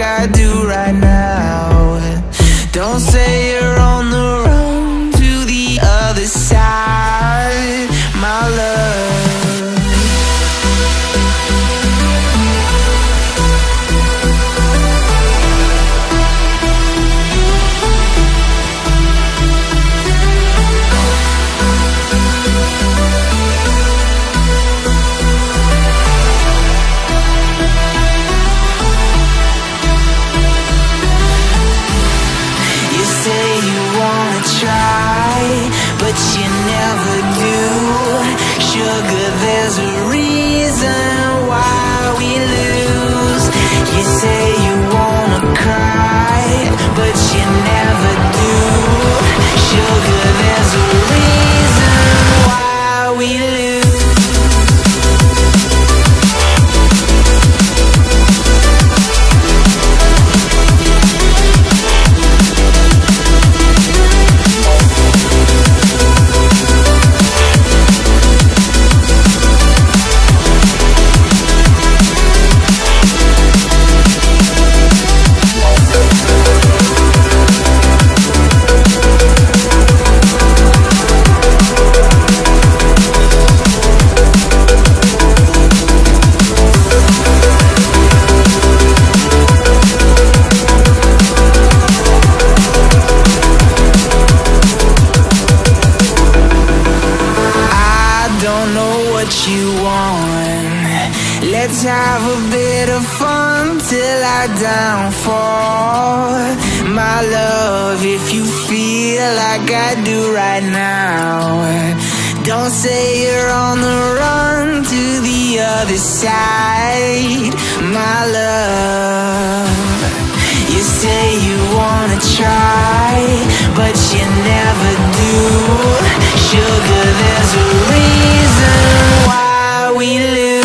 I do right now. Don't say you're on the road to the other side, my love. But you never do. Sugar, there's a reason why we lose. You say you wanna cry, but you never do. Sugar, there's a reason why we lose. You want. Let's have a bit of fun till I downfall, my love. If you feel like I do right now, don't say you're on the run to the other side, my love. You say you wanna try, but you never do. Sugar, there's a reason why we lose.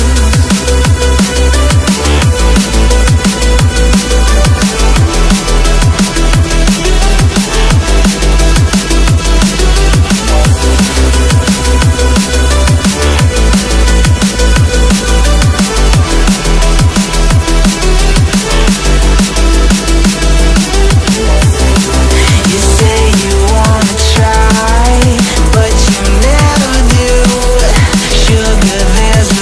You say you wanna try, but you never do. Sugar, there's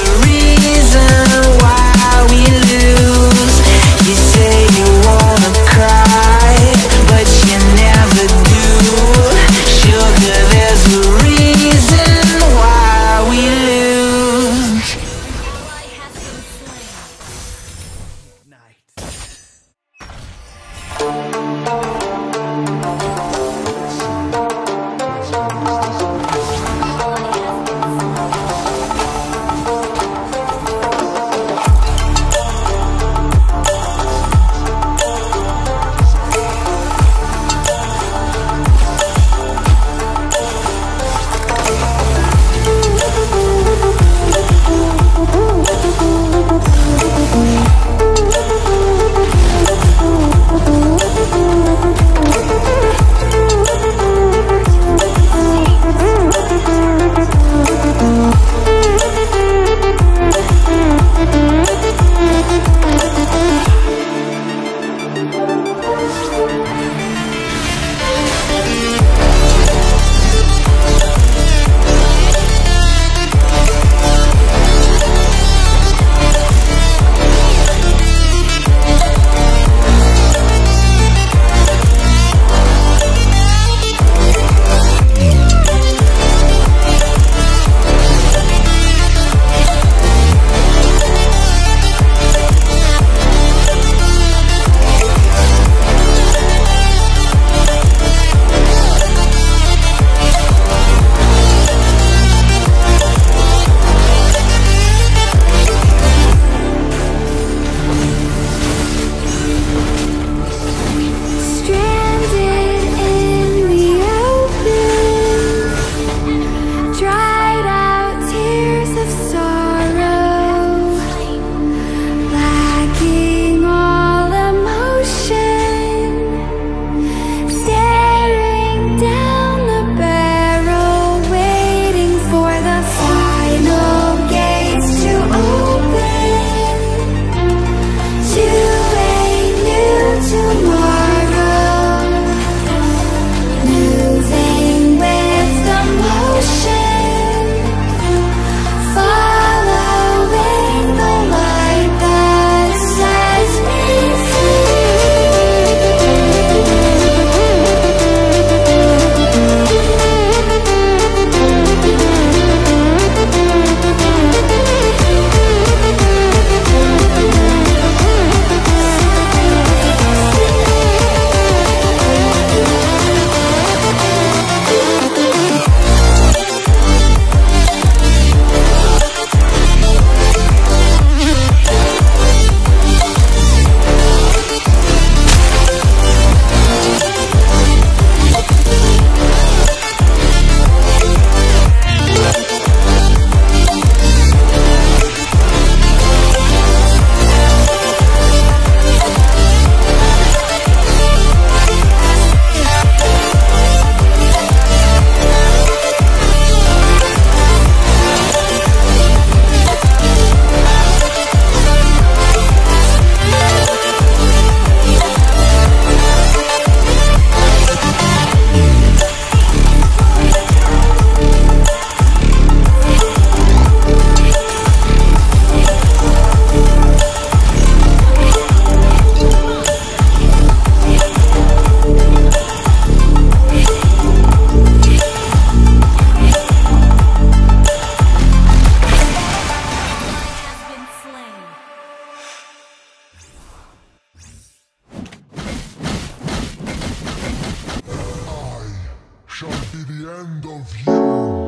the end of you.